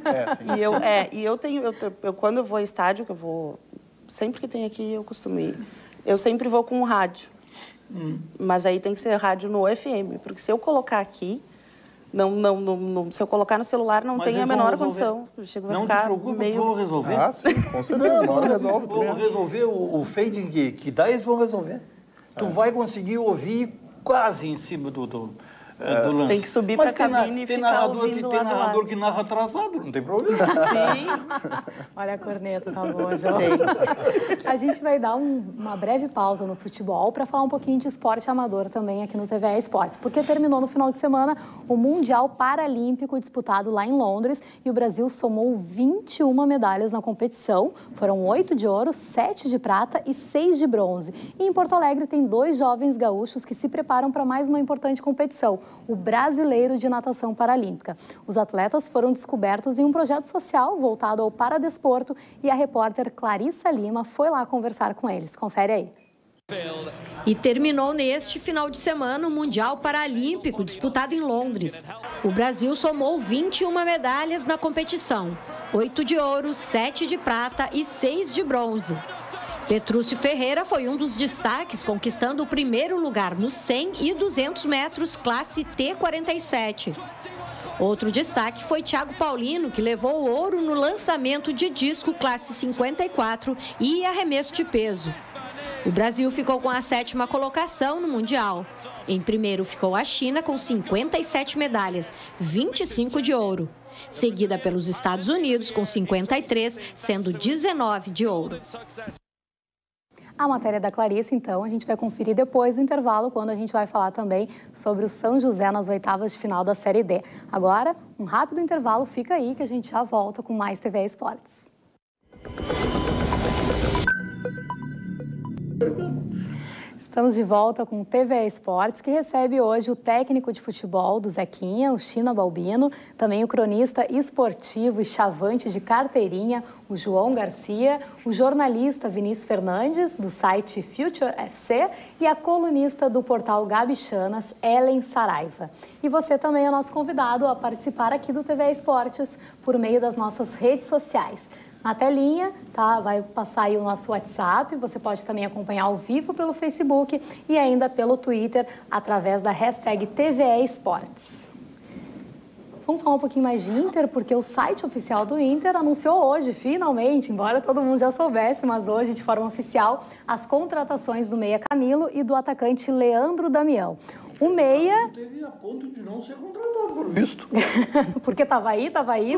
Eu quando eu vou ao estádio, que eu vou... Sempre que tem aqui, eu costumo ir. Eu sempre vou com o rádio. Mas aí tem que ser rádio no FM. Porque se eu colocar aqui... se eu colocar no celular, não tem a menor condição. Não te preocupe, que vou resolver. Ah, sim, com certeza. Uma hora resolve. Vou resolver o fade que dá, eles vão resolver. Tu vai conseguir ouvir quase em cima do do lance. Tem que subir para a cabine e ficar ouvindo tem narrador que narra atrasado, não tem problema. Sim. Olha a corneta, tá boa, João. A gente vai dar uma breve pausa no futebol para falar um pouquinho de esporte amador também aqui no TVE Esportes, porque terminou no final de semana o Mundial Paralímpico disputado lá em Londres e o Brasil somou 21 medalhas na competição. Foram 8 de ouro, 7 de prata e 6 de bronze. E em Porto Alegre tem 2 jovens gaúchos que se preparam para mais uma importante competição, o Brasileiro de Natação Paralímpica. Os atletas foram descobertos em um projeto social voltado ao paradesporto e a repórter Clarissa Lima foi lá conversar com eles. Confere aí. E terminou neste final de semana o Mundial Paralímpico disputado em Londres. O Brasil somou 21 medalhas na competição, 8 de ouro, 7 de prata e 6 de bronze. Petrúcio Ferreira foi um dos destaques, conquistando o primeiro lugar nos 100 e 200 metros, classe T47. Outro destaque foi Thiago Paulino, que levou o ouro no lançamento de disco classe 54 e arremesso de peso. O Brasil ficou com a 7ª colocação no Mundial. Em primeiro ficou a China com 57 medalhas, 25 de ouro. Seguida pelos Estados Unidos com 53, sendo 19 de ouro. A matéria da Clarissa, então, a gente vai conferir depois do intervalo, quando a gente vai falar também sobre o São José nas oitavas de final da Série D. Agora, um rápido intervalo, fica aí que a gente já volta com mais TVE Esportes. Estamos de volta com o TVE Esportes, que recebe hoje o técnico de futebol do Zequinha, o China Balbino, também o cronista esportivo e chavante de carteirinha, o João Garcia, o jornalista Vinícius Fernandes, do site Future FC, e a colunista do portal Gabi Chanas, Ellen Saraiva. E você também é nosso convidado a participar aqui do TVE Esportes por meio das nossas redes sociais. Na telinha, tá? Vai passar aí o nosso WhatsApp, você pode também acompanhar ao vivo pelo Facebook e ainda pelo Twitter, através da hashtag TVE Esportes. Vamos falar um pouquinho mais de Inter, porque o site oficial do Inter anunciou hoje, finalmente, embora todo mundo já soubesse, mas hoje, de forma oficial, as contratações do meia Camilo e do atacante Leandro Damião. O meia... Não teve a ponto de não ser contratado, por visto. Porque estava aí,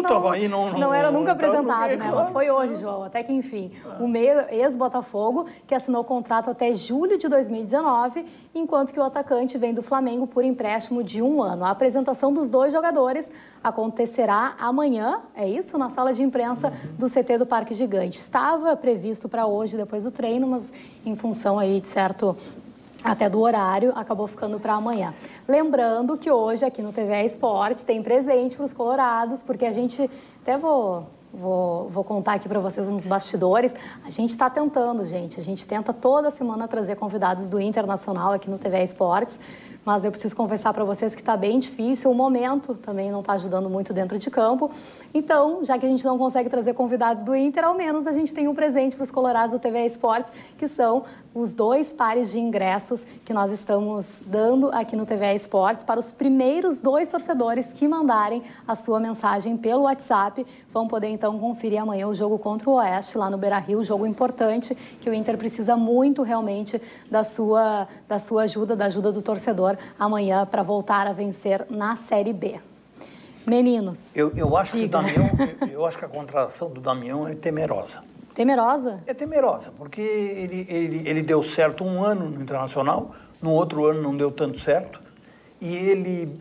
não era nunca apresentado, né? Mas foi hoje, João, até que enfim. O meia ex-Botafogo, que assinou contrato até julho de 2019, enquanto que o atacante vem do Flamengo por empréstimo de 1 ano. A apresentação dos 2 jogadores acontecerá amanhã, é isso? Na sala de imprensa do CT do Parque Gigante. Estava previsto para hoje, depois do treino, mas em função aí de certo... até do horário, acabou ficando para amanhã. Lembrando que hoje aqui no TVE Esportes tem presente para os colorados, porque a gente, até vou contar aqui para vocês nos bastidores, a gente está tentando, gente, a gente tenta toda semana trazer convidados do Internacional aqui no TVE Esportes, mas eu preciso confessar para vocês que está bem difícil, o momento também não está ajudando muito dentro de campo. Então, já que a gente não consegue trazer convidados do Inter, ao menos a gente tem um presente para os colorados do TVE Esportes, que são os 2 pares de ingressos que nós estamos dando aqui no TVE Esportes para os primeiros 2 torcedores que mandarem a sua mensagem pelo WhatsApp. Vão poder, então, conferir amanhã o jogo contra o Oeste, lá no Beira-Rio, jogo importante, que o Inter precisa muito, realmente, da sua ajuda, da ajuda do torcedor, amanhã para voltar a vencer na Série B. Meninos, eu acho que eu acho que a contratação do Damião é temerosa. Temerosa? É temerosa, porque ele deu certo 1 ano no Internacional, no outro ano não deu tanto certo, e ele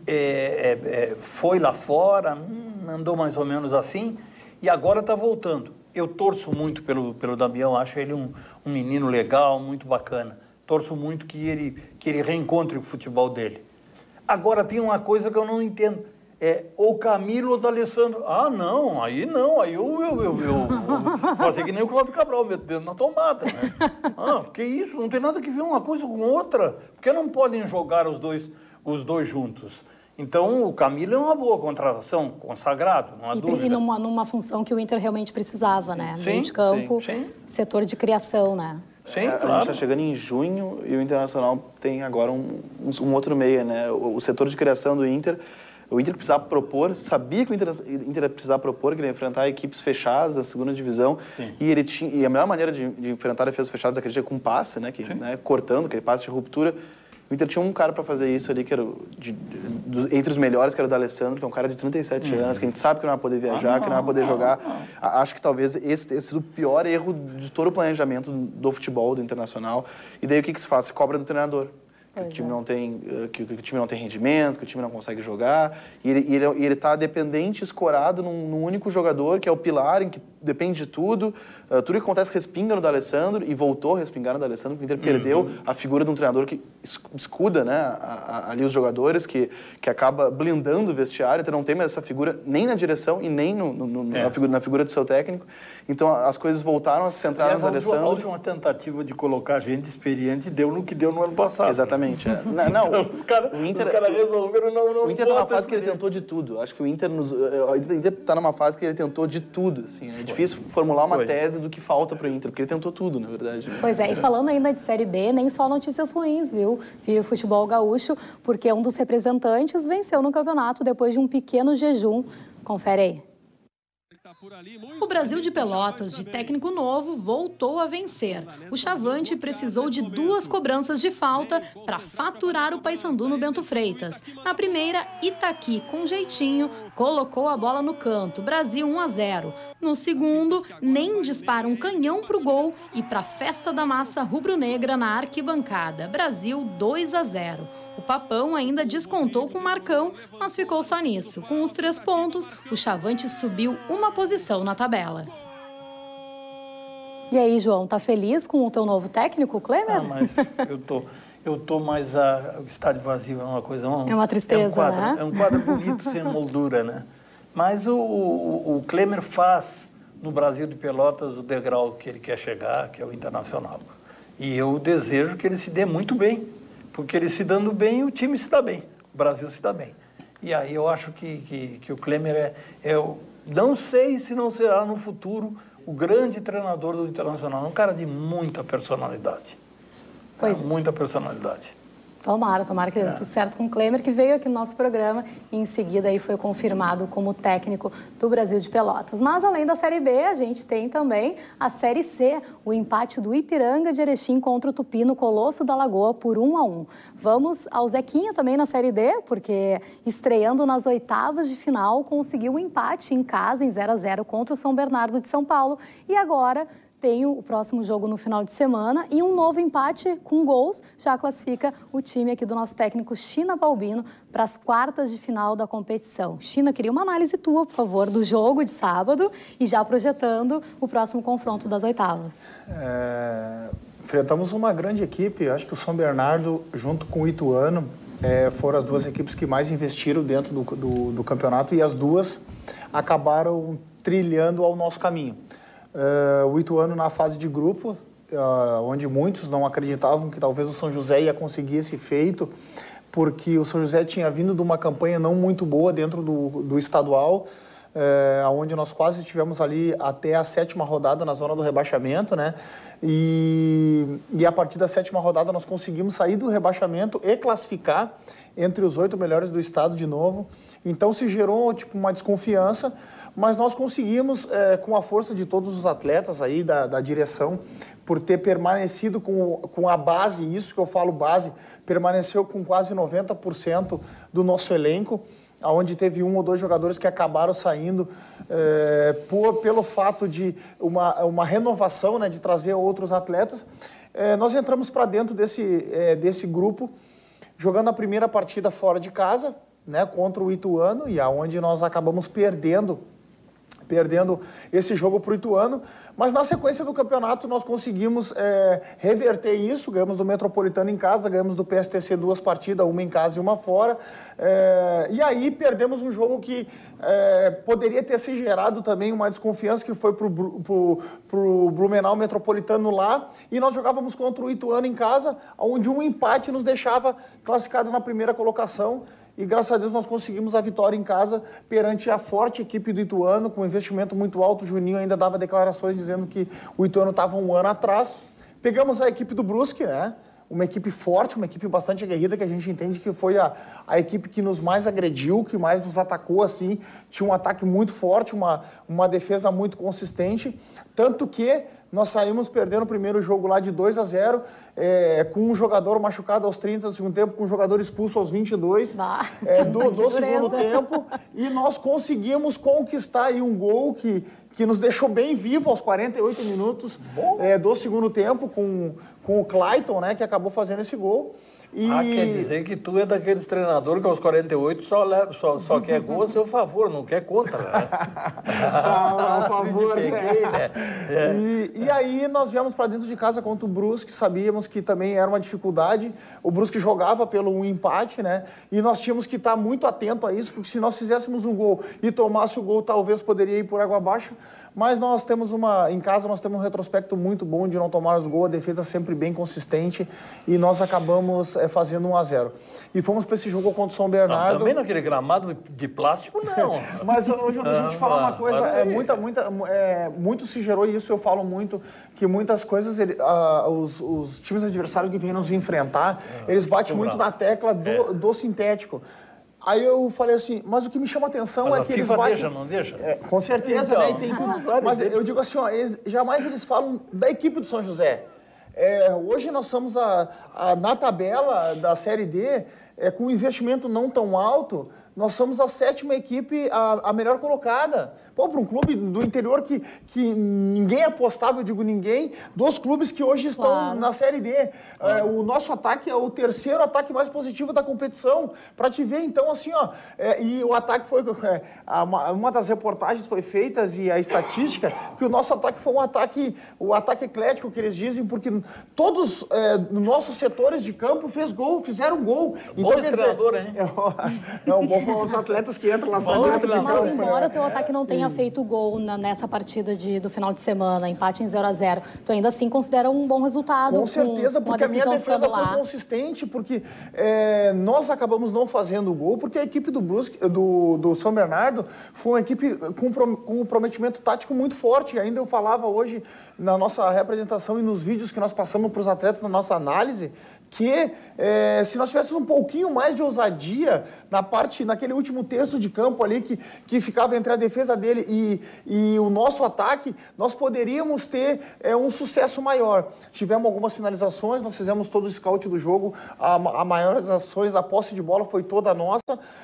foi lá fora, andou mais ou menos assim, e agora está voltando. Eu torço muito pelo Damião, acho ele um menino legal, muito bacana. Torço muito que ele reencontre o futebol dele. Agora, tem uma coisa que eu não entendo. O Camilo ou o D'Alessandro. Ah, não, aí eu fazer que nem o Cláudio Cabral, meto o dedo na tomada, né? Ah, que isso? Não tem nada que ver uma coisa com outra. Porque não podem jogar os dois juntos. Então, o Camilo é uma boa contratação, consagrado, não há dúvida. E numa função que o Inter realmente precisava, né? Meio de campo, setor de criação, né? Sim, claro. A gente está chegando em junho e o Internacional tem agora um outro meia, né? O setor de criação do Inter, o Inter precisava propor, sabia que o Inter ia precisar propor, que ele ia enfrentar equipes fechadas da 2ª divisão. Sim. E a melhor maneira de enfrentar defesas fechadas, acredito, é com passe, né? Cortando, aquele passe de ruptura. O Inter tinha um cara para fazer isso ali, que era entre os melhores, que era o D'Alessandro, que é um cara de 37 anos, que a gente sabe que não vai poder viajar, que não vai poder jogar. Acho que talvez esse tenha sido o pior erro de todo o planejamento do futebol, do Internacional. E daí o que se faz? Se cobra do treinador. Que o time não tem, que o time não tem rendimento, que o time não consegue jogar, e ele está dependente, escorado num único jogador, que é o pilar, em que depende de tudo. Tudo que acontece respinga no D'Alessandro, e voltou a respingar no D'Alessandro, porque o Inter perdeu a figura de um treinador que escuda, né, ali os jogadores, que acaba blindando o vestiário. Então não tem mais essa figura nem na direção e nem na figura do seu técnico. Então as coisas voltaram a se centrar no D'Alessandro. A última tentativa de colocar gente experiente deu no que deu no ano passado. Exatamente. Então, os caras resolveram não. O Inter está numa fase que ele tentou de tudo. Acho que o Inter está numa fase que ele tentou de tudo. Assim, é difícil formular uma tese do que falta para o Inter, porque ele tentou tudo, na verdade. Pois é, e falando ainda de Série B, nem só notícias ruins, viu? Viu o futebol gaúcho, porque um dos representantes venceu no campeonato depois de um pequeno jejum. Confere aí. O Brasil de Pelotas, de técnico novo, voltou a vencer. O Chavante precisou de 2 cobranças de falta para faturar o Paysandu no Bento Freitas. Na primeira, Itaqui, com jeitinho, colocou a bola no canto. Brasil 1-0. No segundo, nem dispara um canhão para o gol e para a festa da massa rubro-negra na arquibancada. Brasil 2-0. O Papão ainda descontou com o Marcão, mas ficou só nisso. Com os 3 pontos, o Chavante subiu uma posição na tabela. E aí, João, tá feliz com o teu novo técnico, Klemer? Mas eu tô mais o estádio vazio é uma coisa... É uma tristeza, né? É um quadro bonito, sem moldura, né? Mas o Klemer faz no Brasil de Pelotas o degrau que ele quer chegar, que é o Internacional. E eu desejo que ele se dê muito bem. Porque ele se dando bem, o time se dá bem, o Brasil se dá bem. E aí eu acho que o Klemer não sei se não será no futuro o grande treinador do Internacional, um cara de muita personalidade. Pois é. Muita personalidade. Tomara que dê tudo certo com o Klemer, que veio aqui no nosso programa e em seguida aí foi confirmado como técnico do Brasil de Pelotas. Mas além da Série B, a gente tem também a Série C, o empate do Ipiranga de Erechim contra o Tupi no Colosso da Lagoa por 1-1. Vamos ao Zequinha também na Série D, porque estreando nas oitavas de final, conseguiu um empate em casa em 0-0 contra o São Bernardo de São Paulo e agora tem o próximo jogo no final de semana e um novo empate com gols já classifica o time aqui do nosso técnico China Balbino para as quartas de final da competição. China, queria uma análise tua, por favor, do jogo de sábado e já projetando o próximo confronto das oitavas. Enfrentamos uma grande equipe, acho que o São Bernardo, junto com o Ituano, foram as 2 equipes que mais investiram dentro do campeonato e as 2 acabaram trilhando ao nosso caminho. O Ituano na fase de grupo, onde muitos não acreditavam que talvez o São José ia conseguir esse feito, porque o São José tinha vindo de uma campanha não muito boa dentro do estadual, onde nós quase estivemos ali até a 7ª rodada na zona do rebaixamento, né? E a partir da 7ª rodada nós conseguimos sair do rebaixamento e classificar entre os 8 melhores do estado de novo. Então se gerou uma desconfiança, mas nós conseguimos, com a força de todos os atletas aí da direção, por ter permanecido com a base, isso que eu falo base, permaneceu com quase 90% do nosso elenco, onde teve 1 ou 2 jogadores que acabaram saindo pelo fato de uma renovação, né, de trazer outros atletas. Nós entramos para dentro desse grupo, jogando a primeira partida fora de casa, né, contra o Ituano, e aonde nós acabamos perdendo esse jogo para o Ituano, mas na sequência do campeonato nós conseguimos reverter isso, ganhamos do Metropolitano em casa, ganhamos do PSTC 2 partidas, uma em casa e uma fora, e aí perdemos um jogo que poderia ter se gerado também uma desconfiança, que foi para o Blumenau Metropolitano lá, e nós jogávamos contra o Ituano em casa, onde um empate nos deixava classificado na primeira colocação. E graças a Deus nós conseguimos a vitória em casa perante a forte equipe do Ituano, com um investimento muito alto. O Juninho ainda dava declarações dizendo que o Ituano estava 1 ano atrás. Pegamos a equipe do Brusque, né? Uma equipe forte, uma equipe bastante aguerrida, que a gente entende que foi a equipe que nos mais agrediu, que mais nos atacou, assim. Tinha um ataque muito forte, uma defesa muito consistente. Tanto que nós saímos perdendo o primeiro jogo lá de 2-0, com um jogador machucado aos 30 do segundo tempo, com um jogador expulso aos 22 do segundo tempo, e nós conseguimos conquistar aí um gol que nos deixou bem vivo aos 48 minutos do segundo tempo, com o Clayton, né, que acabou fazando esse gol. Quer dizer que tu é daqueles treinadores que aos 48 só quer gol a seu favor, não quer contra, né? A favor, né? E aí nós viemos para dentro de casa contra o Brusque, sabíamos que também era uma dificuldade. O Brusque jogava pelo empate, né? E nós tínhamos que estar muito atento a isso, porque se nós fizéssemos um gol e tomasse o gol, talvez poderia ir por água abaixo. Mas nós temos em casa nós temos um retrospecto muito bom de não tomar os gols, a defesa sempre bem consistente, e nós acabamos fazendo 1-0. E fomos para esse jogo contra o São Bernardo. Não, também naquele gramado de plástico, não. Mas hoje a gente fala uma coisa, muito se gerou isso, eu falo muito, que muitas coisas, os times adversários que vêm nos enfrentar, eles batem muito na tecla do sintético. Aí eu falei assim, mas o que me chama a atenção é que eles batem... deixa, não deixa? Com certeza, então, né? E tem tudo. Mas eu digo assim, jamais eles falam da equipe do São José. Hoje nós somos na tabela da Série D, com um investimento não tão alto, nós somos a 7ª equipe, a melhor colocada. Pô, para um clube do interior que ninguém apostava, eu digo ninguém, dos clubes que hoje estão na Série D. O nosso ataque é o 3º ataque mais positivo da competição. Para te ver, então, assim, e o ataque foi... uma das reportagens foi feita, e a estatística, que o nosso ataque foi o ataque eclético, que eles dizem, porque todos os nossos setores de campo fizeram gol. Então, quer dizer... hein? Bom foram os atletas que entram lá para dentro. Mas embora o teu ataque não tenha feito gol nessa partida do final de semana, empate em 0-0, tu ainda assim considera um bom resultado? Com certeza, porque a minha defesa foi consistente, porque nós acabamos não fazendo gol, porque a equipe do Brusque, do São Bernardo foi uma equipe com um comprometimento tático muito forte. E ainda eu falava hoje na nossa representação e nos vídeos que nós passamos para os atletas na nossa análise, que se nós tivéssemos um pouquinho mais de ousadia naquele último terço de campo ali que ficava entre a defesa dele e o nosso ataque, nós poderíamos ter um sucesso maior. Tivemos algumas finalizações, nós fizemos todo o scout do jogo, a maiores ações, a posse de bola foi toda nossa,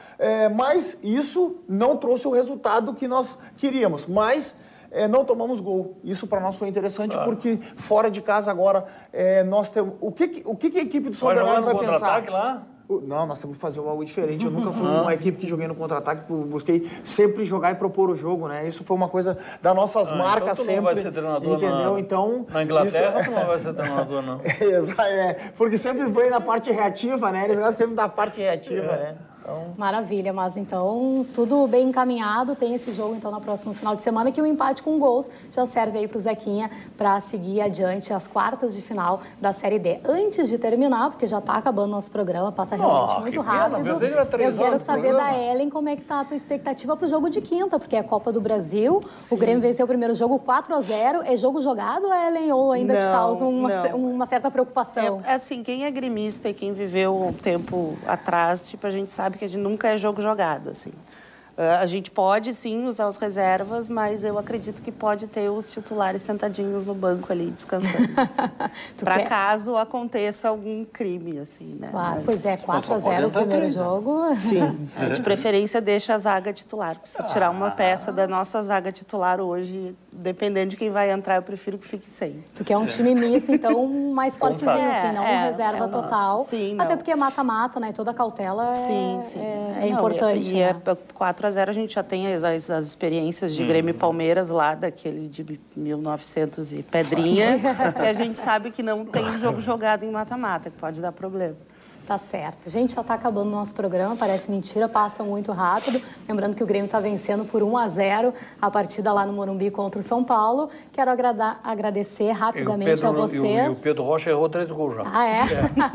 mas isso não trouxe o resultado que nós queríamos. Mas não tomamos gol. Isso para nós foi interessante, porque fora de casa agora nós temos... O que a equipe do São Bernardo vai pensar? Lá? Não, nós temos que fazer algo diferente. Eu nunca fui uma equipe que joguei no contra-ataque, busquei sempre jogar e propor o jogo, né? Isso foi uma coisa das nossas marcas então tu sempre. Não vai ser treinador entendeu? Então, na Inglaterra tu não vai ser treinador, não. Porque sempre vem na parte reativa, né? Eles gostam sempre da parte reativa, né? Então... Maravilha, mas então tudo bem encaminhado, tem esse jogo então no próximo final de semana, que o empate com gols já serve aí para o Zequinha para seguir adiante as quartas de final da Série D. Antes de terminar, porque já está acabando nosso programa, passa realmente muito rápido, eu quero saber da Ellen como é que está a tua expectativa para o jogo de quinta, porque é a Copa do Brasil, o Grêmio venceu o primeiro jogo 4-0, é jogo jogado, Ellen, ou ainda te causa uma certa preocupação? Assim, quem é gremista e quem viveu um tempo atrás, tipo, a gente sabe que a gente nunca é jogo jogado, assim. A gente pode, sim, usar os reservas, mas eu acredito que pode ter os titulares sentadinhos no banco ali, descansando. Para caso aconteça algum crime, assim, né? Claro, mas... Pois é, 4-0 o primeiro jogo. Sim, de preferência deixa a zaga titular. Se tirar uma peça da nossa zaga titular hoje, dependendo de quem vai entrar, eu prefiro que fique sem. Tu quer um time misto, então, mais fortezinho, assim, não um reserva total. Sim, até porque mata-mata, né? Toda cautela é importante. E 4-0 a gente já tem as experiências de Grêmio e Palmeiras lá, daquele de 1900 e pedrinha, que a gente sabe que não tem jogo jogado em mata-mata, que pode dar problema. Tá certo. Gente, já está acabando o nosso programa, parece mentira, passa muito rápido. Lembrando que o Grêmio está vencendo por 1-0 a partida lá no Morumbi contra o São Paulo. Quero agradecer rapidamente a vocês. E o Pedro Rocha errou 3 gols já. Ah, é?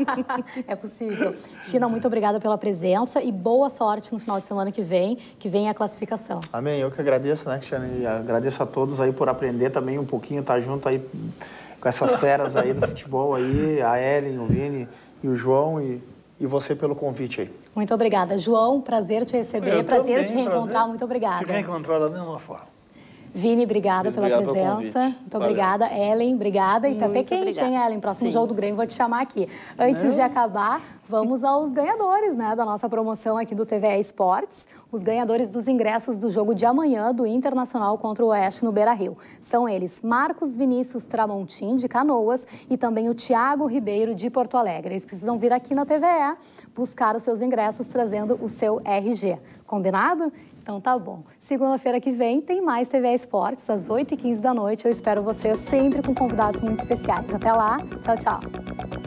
É possível. China, muito obrigada pela presença e boa sorte no final de semana que vem a classificação. Amém. Eu que agradeço, né, Cristiane? E agradeço a todos aí por aprender também um pouquinho, estar junto aí com essas feras aí do futebol aí, a Ellen, o Vini e o João e você pelo convite aí. Muito obrigada. João, prazer te receber, prazer te reencontrar, muito obrigada. Te reencontrar da mesma forma. Vini, obrigada pela presença. Muito obrigada. Ellen, obrigada. E tapé quente, hein, Ellen? Próximo jogo do Grêmio, vou te chamar aqui. Antes de acabar, vamos aos ganhadores, né, da nossa promoção aqui do TVE Esportes. Os ganhadores dos ingressos do jogo de amanhã do Internacional contra o Oeste no Beira-Rio. São eles Marcos Vinícius Tramontim, de Canoas, e também o Thiago Ribeiro, de Porto Alegre. Eles precisam vir aqui na TVE buscar os seus ingressos trazendo o seu RG. Combinado? Então tá bom. Segunda-feira que vem tem mais TVE Esportes, às 8h15 da noite. Eu espero vocês sempre com convidados muito especiais. Até lá. Tchau, tchau.